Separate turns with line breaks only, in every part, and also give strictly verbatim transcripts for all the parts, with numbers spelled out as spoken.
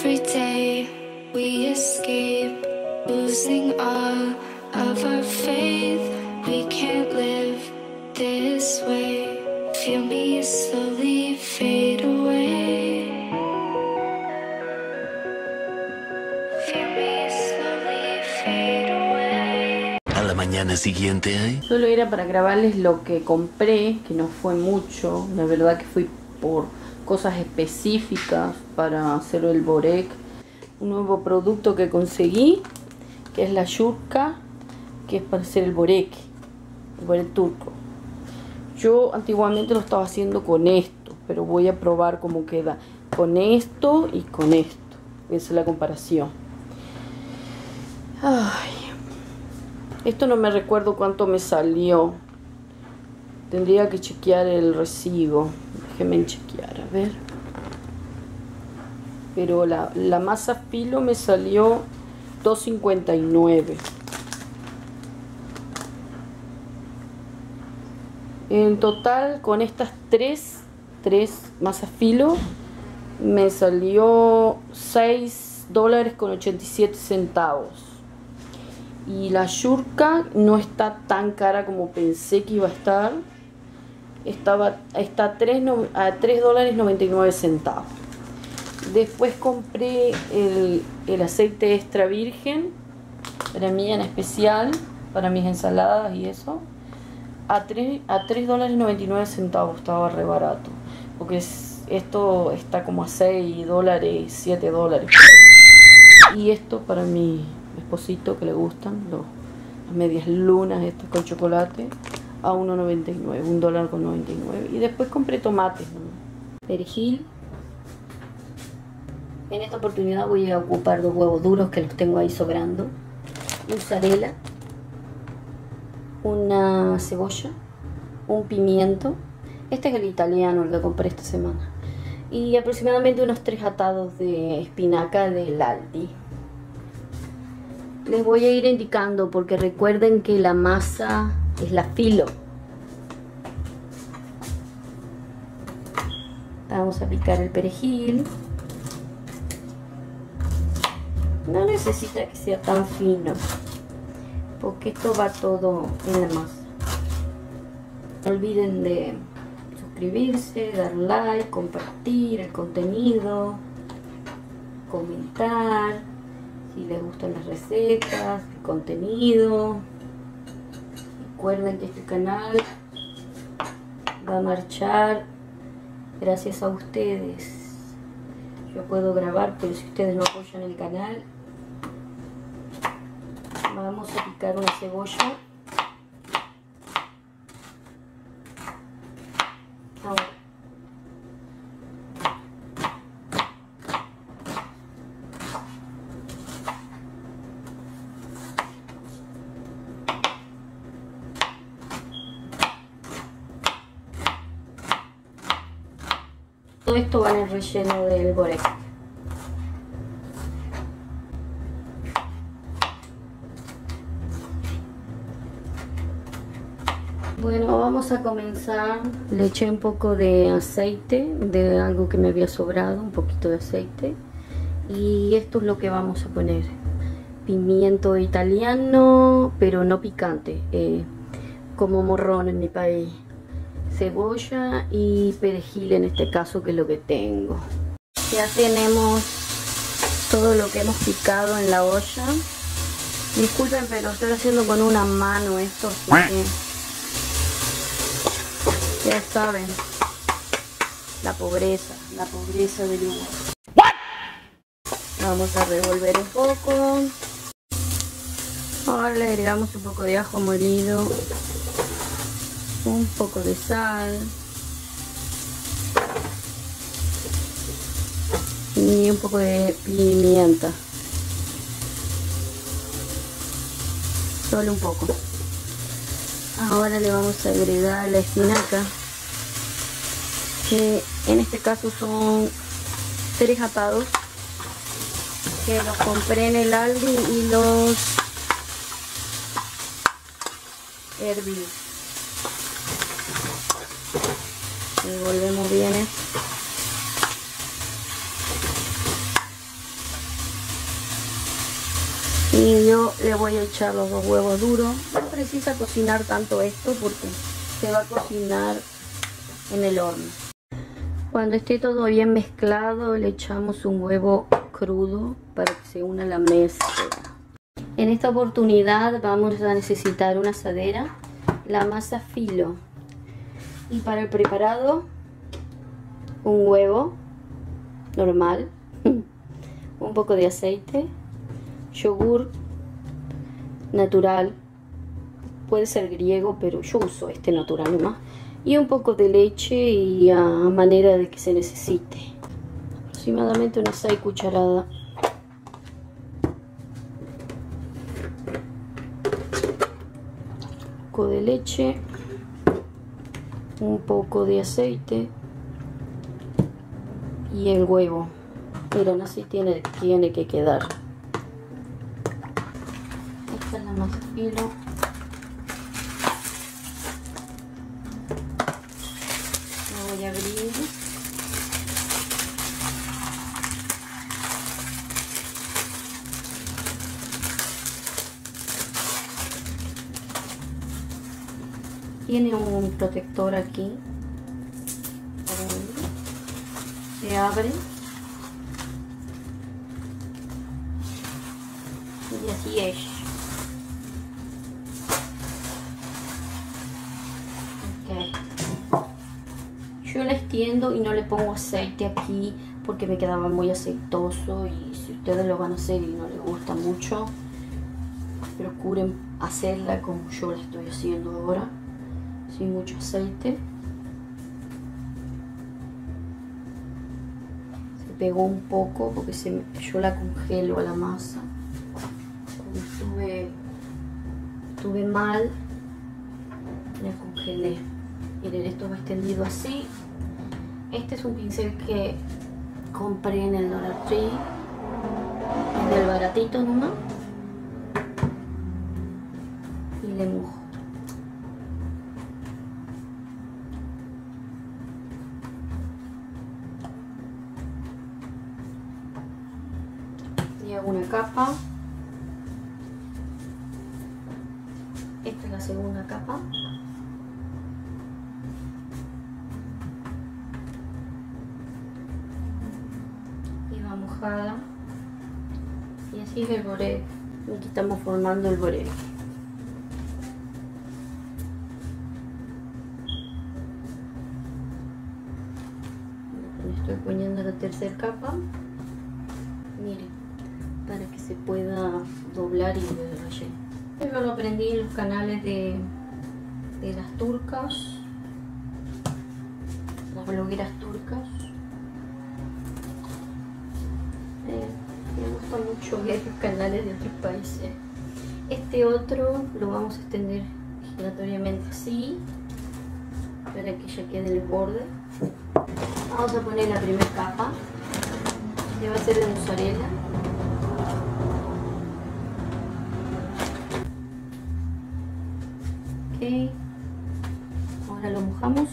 Every day we escape, losing all of our faith. We can't live this way. Feel me slowly fade away. Feel me slowly fade away.
A la mañana siguiente.
Solo era para grabarles lo que compré, que no fue mucho. La verdad que fui por cosas específicas para hacer el borek. Un nuevo producto que conseguí, que es la yurka, que es para hacer el borek, el borek turco. Yo antiguamente lo estaba haciendo con esto, pero voy a probar cómo queda con esto y con esto. Esa es la comparación. Ay, esto no me recuerdo cuánto me salió. Tendría que chequear el recibo. Déjenme chequear, a ver. Pero la, la masa filo me salió dos cincuenta y nueve. En total, con estas tres, tres masas filo, me salió seis dólares con ochenta y siete centavos. Y la yurka no está tan cara como pensé que iba a estar. Estaba, está a tres dólares noventa y nueve centavos. Después compré el, el aceite extra virgen, para mí en especial, para mis ensaladas y eso. A tres dólares noventa y nueve centavos, estaba re barato. Porque es, esto está como a seis dólares, siete dólares. Y esto para mi esposito que le gustan, los, las medias lunas estas con chocolate, a uno noventa y nueve, un dólar con noventa y nueve. Y después compré tomates, ¿no? Perejil. En esta oportunidad voy a ocupar dos huevos duros que los tengo ahí sobrando. Mozzarella. Una cebolla, un pimiento. Este es el italiano, el que compré esta semana. Y aproximadamente unos tres atados de espinaca del Aldi. Les voy a ir indicando porque recuerden que la masa es la filo. Vamos a picar el perejil. No necesita que sea tan fino, porque esto va todo en la masa. No olviden de suscribirse, dar like, compartir el contenido, comentar si les gustan las recetas, el contenido. Recuerden que este canal va a marchar gracias a ustedes. Yo puedo grabar, pero si ustedes no apoyan el canal. Vamos a picar una cebolla. Ahora. Todo esto va en el relleno del borek. Bueno, vamos a comenzar. Le eché un poco de aceite, de algo que me había sobrado, un poquito de aceite. Y esto es lo que vamos a poner. Pimiento italiano, pero no picante, eh, como morrón en mi país. Cebolla y perejil en este caso, que es lo que tengo. Ya tenemos todo lo que hemos picado en la olla. Disculpen, pero estoy haciendo con una mano esto, así que ya saben, la pobreza, la pobreza del lugar. Vamos a revolver un poco. Ahora le agregamos un poco de ajo molido, un poco de sal y un poco de pimienta. Solo un poco. Ahora le vamos a agregar la espinaca, que en este caso son tres atados que los compré en el Aldi y los herví. Revolvemos bien esto. Y yo le voy a echar los dos huevos duros. No precisa cocinar tanto esto porque se va a cocinar en el horno. Cuando esté todo bien mezclado, le echamos un huevo crudo para que se una la mezcla. En esta oportunidad vamos a necesitar una asadera, la masa filo. Y para el preparado, un huevo normal, un poco de aceite, yogur natural, puede ser griego, pero yo uso este natural nomás, y un poco de leche y a manera de que se necesite, aproximadamente unas seis cucharadas. Un poco de leche, un poco de aceite y el huevo. Miren, así tiene, tiene que quedar. Esta es la masa filo. La voy a abrir. Tiene un protector aquí. Se abre. Y así es. Okay. Yo la extiendo y no le pongo aceite aquí porque me quedaba muy aceitoso, y si ustedes lo van a hacer y no les gusta mucho, procuren hacerla como yo la estoy haciendo ahora, sin mucho aceite. Se pegó un poco porque se me, yo la congelo a la masa. Estuve, estuve mal, la congelé. Miren, esto va extendido así. Este es un pincel que compré en el Dollar Tree, es del baratito nomás, y le mojo. Y hago una capa. Esta es la segunda capa. Y va mojada. Y así es el borek. Aquí estamos formando el borek. Estoy poniendo la tercera capa. Miren, para que se pueda doblar y el relleno. Yo lo aprendí en los canales de, de las turcas, las blogueras turcas. Eh, me gusta mucho ver los canales de otros países. Este otro lo vamos a extender giratoriamente así, para que ya quede el borde. Vamos a poner la primera capa, que va a ser de mozzarella. Okay. Ahora lo mojamos.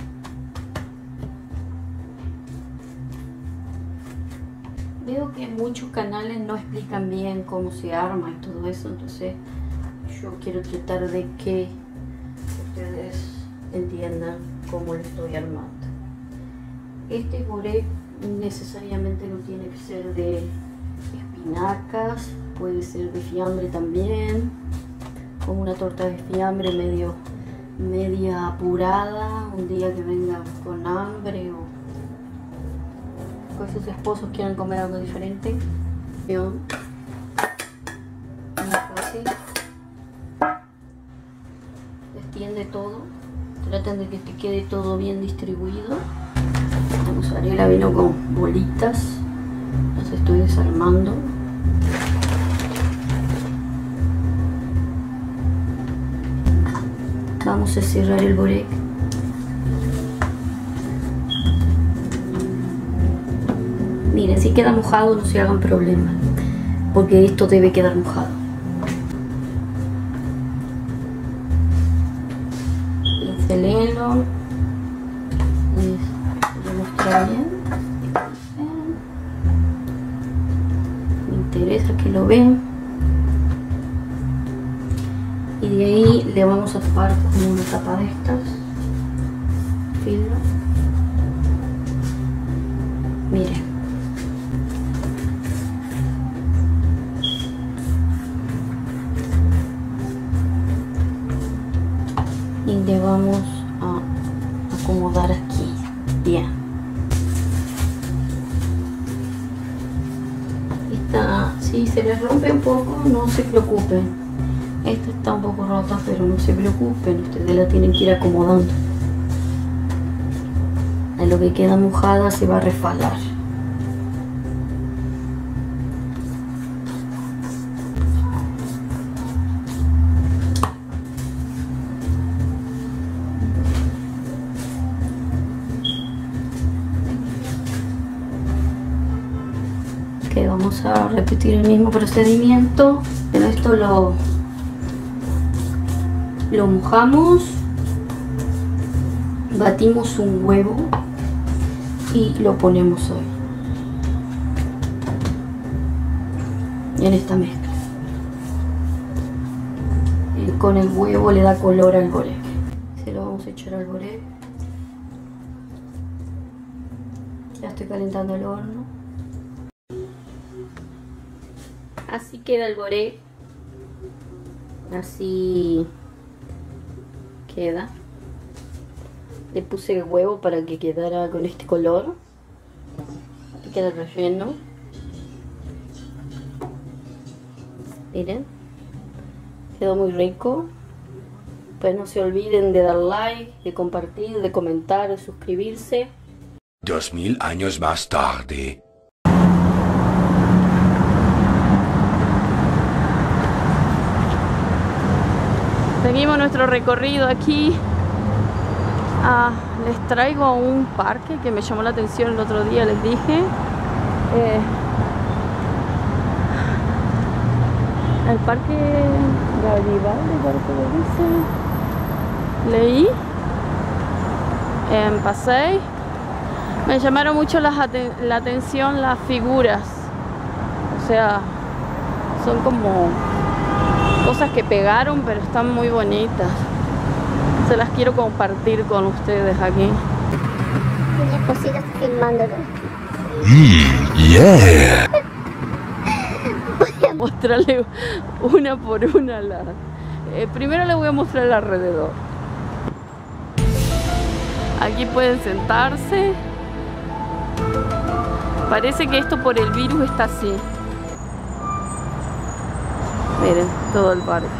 Veo que muchos canales no explican bien cómo se arma y todo eso, entonces yo quiero tratar de que ustedes entiendan cómo lo estoy armando. Este borek necesariamente no tiene que ser de espinacas, puede ser de fiambre también, como una torta de fiambre medio media apurada, un día que vengan con hambre o que sus esposos quieran comer algo diferente. Muy fácil. Extiende todo, traten de que te quede todo bien distribuido. La mozzarella vino con bolitas, las estoy desarmando. Vamos a cerrar el borek. Miren, si queda mojado no se hagan problemas, porque esto debe quedar mojado. Pincelenlo. Voy a mostrar bien. Me interesa que lo vean. Y ahí le vamos a tapar con una tapa de estas. Filo. Miren. Y le vamos a acomodar aquí. Bien. Esta, si se les rompe un poco, no se preocupen. Esta está un poco rota, pero no se preocupen, ustedes la tienen que ir acomodando. A lo que queda mojada se va a resbalar. Ok, vamos a repetir el mismo procedimiento, pero esto lo lo mojamos, batimos un huevo y lo ponemos hoy en esta mezcla. Y con el huevo le da color al borek. Se lo vamos a echar al borek. Ya estoy calentando el horno. Así queda el borek. Así queda. Le puse el huevo para que quedara con este color. Aquí queda el relleno. Miren, quedó muy rico. Pues no se olviden de dar like, de compartir, de comentar, de suscribirse.
Dos mil años más tarde.
Seguimos nuestro recorrido aquí. Ah, les traigo un parque que me llamó la atención el otro día, les dije. Eh, el parque Garibaldi, parece que dice. Leí. En Pasey. Me llamaron mucho la, aten la atención las figuras. O sea, son como cosas que pegaron, pero están muy bonitas. Se las quiero compartir con ustedes aquí.
Mi esposito está filmándolo.
Mm, yeah.
Voy a
Mostrarle una por una. La... Eh, primero les voy a mostrar el alrededor. Aquí pueden sentarse. Parece que esto por el virus está así. Miren, todo el parque.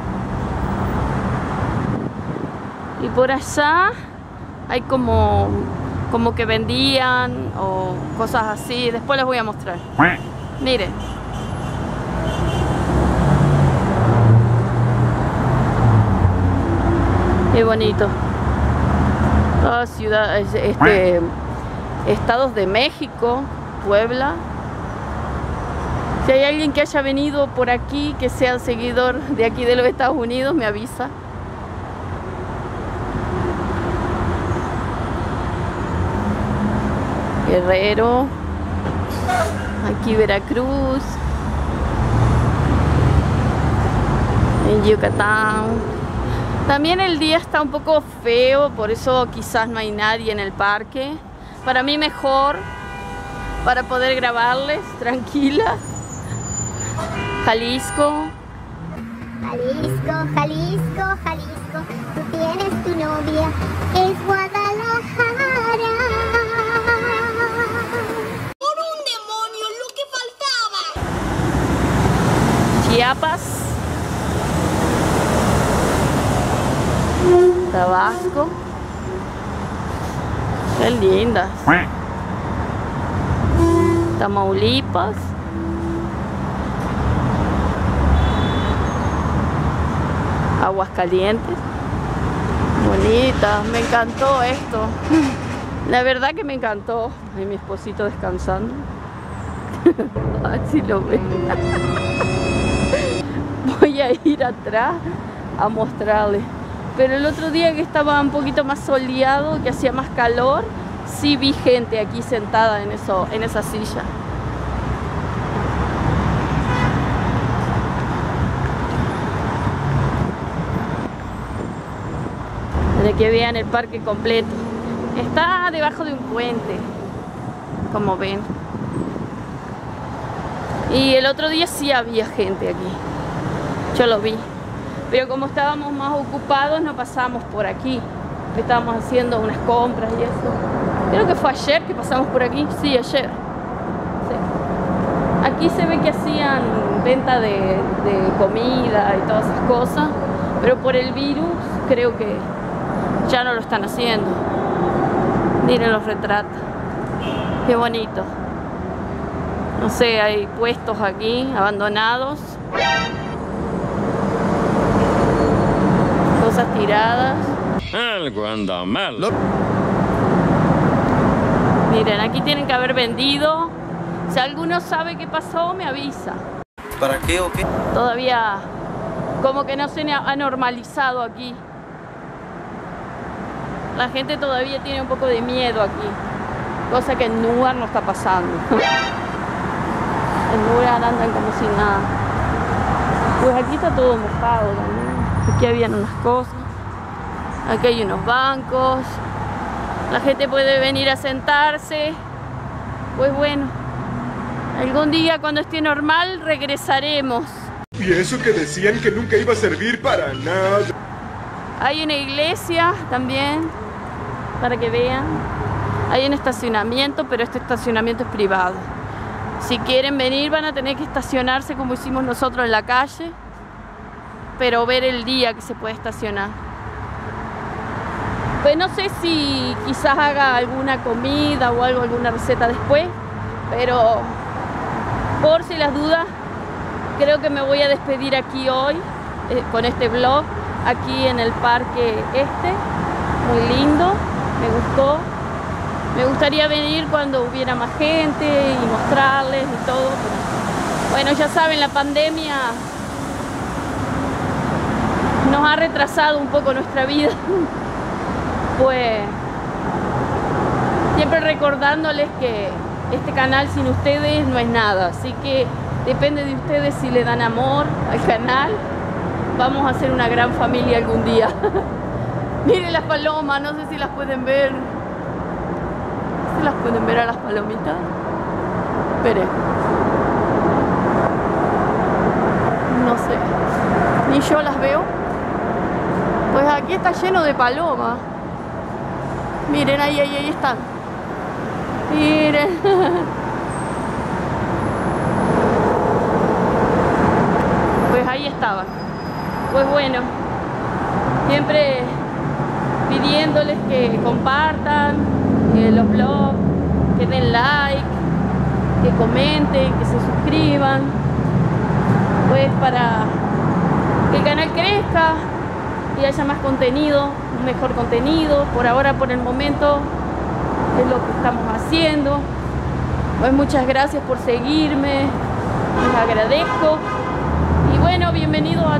Y por allá hay como, como que vendían o cosas así. Después les voy a mostrar. Miren. Qué bonito. Toda ciudad, este, estados de México, Puebla. Si hay alguien que haya venido por aquí, que sea seguidor de aquí de los Estados Unidos, me avisa. Guerrero, aquí Veracruz, en Yucatán. También el día está un poco feo, por eso quizás no hay nadie en el parque. Para mí mejor, para poder grabarles tranquila. Jalisco.
Jalisco, Jalisco, Jalisco, tú tienes tu novia, es Guadalajara. ¡Por un demonio, lo que faltaba!
Chiapas. Tabasco. Qué lindas. Tamaulipas. Aguascalientes. Bonitas, me encantó esto. La verdad que me encantó. Ay, mi esposito descansando. Así lo ven. Voy a ir atrás a mostrarles. Pero el otro día que estaba un poquito más soleado, que hacía más calor, sí vi gente aquí sentada en, eso, en esa silla. de que vean el parque completo. Está debajo de un puente, como ven. Y el otro día sí había gente aquí, yo lo vi. Pero como estábamos más ocupados no pasamos por aquí. Estábamos haciendo unas compras y eso. Creo que fue ayer que pasamos por aquí. Sí, ayer. Sí. Aquí se ve que hacían venta de, de comida y todas esas cosas. Pero por el virus creo que ya no lo están haciendo. Miren los retratos. Qué bonito. No sé, hay puestos aquí abandonados. Cosas tiradas.
Algo anda mal.
Miren, aquí tienen que haber vendido. Si alguno sabe qué pasó, me avisa.
¿Para qué o qué?
Todavía como que no se ha normalizado aquí. La gente todavía tiene un poco de miedo aquí. Cosa que en Nubar no está pasando. En Nubar andan como si nada. Pues aquí está todo mojado también. Aquí habían unas cosas. Aquí hay unos bancos. La gente puede venir a sentarse. Pues bueno, algún día cuando esté normal regresaremos.
Y eso que decían que nunca iba a servir para nada.
Hay una iglesia también, para que vean. Hay un estacionamiento, pero este estacionamiento es privado. Si quieren venir van a tener que estacionarse como hicimos nosotros en la calle, pero ver el día que se puede estacionar. Pues no sé si quizás haga alguna comida o algo, alguna receta después, pero por si las dudas, creo que me voy a despedir aquí hoy eh, con este vlog, aquí en el parque este, muy lindo, me gustó. Me gustaría venir cuando hubiera más gente y mostrarles y todo. Pero, bueno, ya saben, la pandemia nos ha retrasado un poco nuestra vida. Pues siempre recordándoles que este canal sin ustedes no es nada, así que depende de ustedes si le dan amor al canal. Vamos a hacer una gran familia algún día. Miren las palomas, no sé si las pueden ver. ¿Se las pueden ver a las palomitas? Esperen. No sé, ni yo las veo. Pues aquí está lleno de palomas. Miren, ahí, ahí, ahí están. Miren. Pues ahí estaban. Pues bueno, siempre pidiéndoles que compartan eh, los vlogs, que den like, que comenten, que se suscriban, pues para que el canal crezca y haya más contenido, mejor contenido. Por ahora, por el momento, es lo que estamos haciendo. Pues muchas gracias por seguirme, les agradezco. Y bueno, bienvenido a